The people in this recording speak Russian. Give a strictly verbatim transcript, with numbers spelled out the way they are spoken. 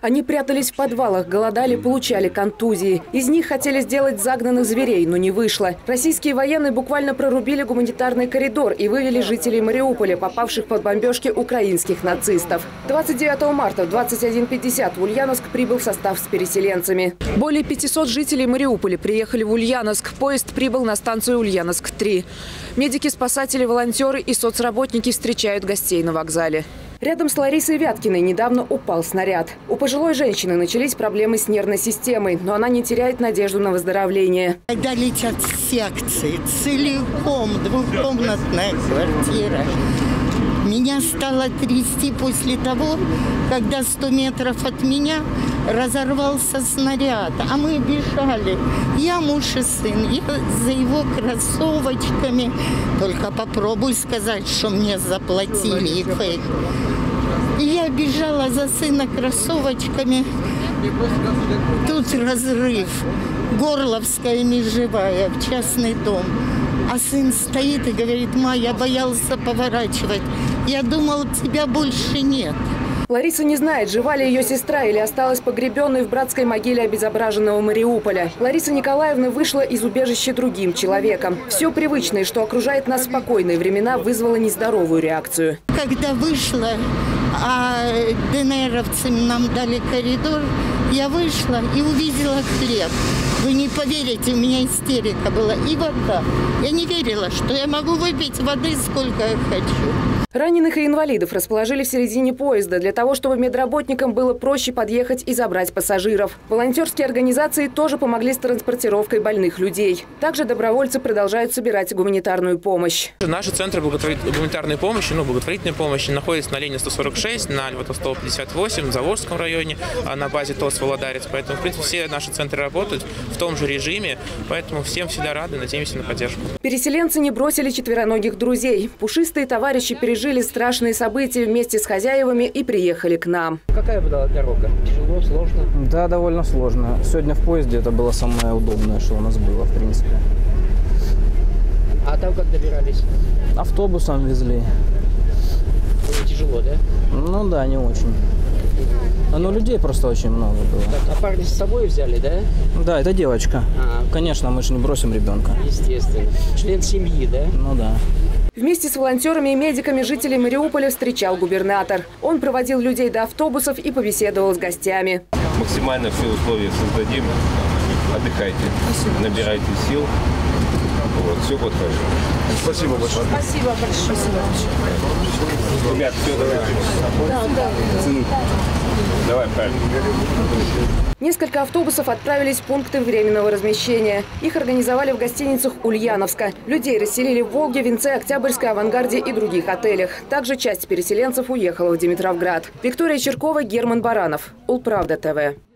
Они прятались в подвалах, голодали, получали контузии. Из них хотели сделать загнанных зверей, но не вышло. Российские военные буквально прорубили гуманитарный коридор и вывели жителей Мариуполя, попавших под бомбежки украинских нацистов. двадцать девятого марта в двадцать один пятьдесят в Ульяновск прибыл состав с переселенцами. Более пятисот жителей Мариуполя приехали в Ульяновск. Поезд прибыл на станцию Ульяновск три. Медики, спасатели, волонтеры и соцработники встречают гостей на вокзале. Рядом с Ларисой Вяткиной недавно упал снаряд. У пожилой женщины начались проблемы с нервной системой, но она не теряет надежду на выздоровление. Когда летят секции, целиком двухкомнатная квартира. Меня стало трясти после того, когда сто метров от меня разорвался снаряд, а мы бежали. Я муж и сын, я за его кроссовочками. Только попробуй сказать, что мне заплатили. И я бежала за сына кроссовочками. Тут разрыв. Горловская межевая в частный дом. А сын стоит и говорит: «Ма, я боялся поворачивать. Я думал, тебя больше нет». Лариса не знает, жива ли ее сестра или осталась погребенной в братской могиле обезображенного Мариуполя. Лариса Николаевна вышла из убежища другим человеком. Все привычное, что окружает нас в спокойные времена, вызвало нездоровую реакцию. Когда вышла, а ДНРовцы нам дали коридор, я вышла и увидела хлеб. Вы не поверите, у меня истерика была. И вода. Я не верила, что я могу выпить воды сколько я хочу. Раненых и инвалидов расположили в середине поезда для того, чтобы медработникам было проще подъехать и забрать пассажиров. Волонтерские организации тоже помогли с транспортировкой больных людей. Также добровольцы продолжают собирать гуманитарную помощь. Наши центры гуманитарной помощи, ну, благотворительной помощи находятся на Ленина сто сорок шесть, на Льва Толстого пятьдесят восемь, в Заволжском районе, на базе ТОС Володарец. Поэтому, в принципе, все наши центры работают в том же режиме, поэтому всем всегда рады, надеемся на поддержку. Переселенцы не бросили четвероногих друзей. Пушистые товарищи пережили страшные события вместе с хозяевами и приехали к нам. Какая была дорога? Тяжело, сложно? Да, довольно сложно. Сегодня в поезде это было самое удобное, что у нас было, в принципе. А там как добирались? Автобусом везли. Было тяжело, да? Ну да, не очень. Но людей просто очень много было. Так, а парня с собой взяли, да? Да, это девочка. А, Конечно, мы же не бросим ребенка. Естественно. Член семьи, да? Ну да. Вместе с волонтерами и медиками жителей Мариуполя встречал губернатор. Он проводил людей до автобусов и побеседовал с гостями. Максимально все условия создадим. Отдыхайте, Спасибо. Набирайте сил. Вот, все будет хорошо. Спасибо большое. Спасибо большое. Ребят, все, давай. Да, да. Давай, правильно. Несколько автобусов отправились в пункты временного размещения. Их организовали в гостиницах Ульяновска. Людей расселили в Волге, Венце, Октябрьской, Авангарде и других отелях. Также часть переселенцев уехала в Димитровград. Виктория Черкова, Герман Баранов. Улправда ТВ.